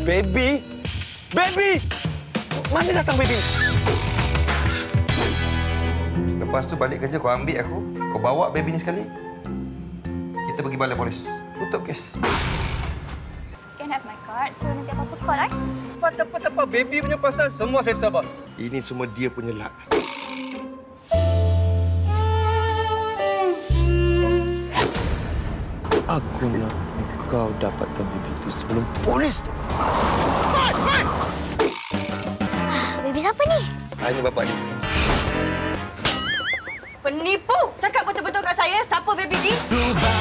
Baby? Baby! Mana datang baby? Lepas tu balik kerja kau ambil aku, kau bawa baby ni sekali. Kita pergi balai polis. Tutup kes. Can have my card, so nanti apa-apa call, eh? Apa baby punya pasal semua settle, bos. Ini semua dia punya luck. Aku nak kau dapatkan baby itu sebelum polis. Baby siapa ni? Ini bapak dia. Penipu! Cakap betul-betul kat saya siapa baby ni?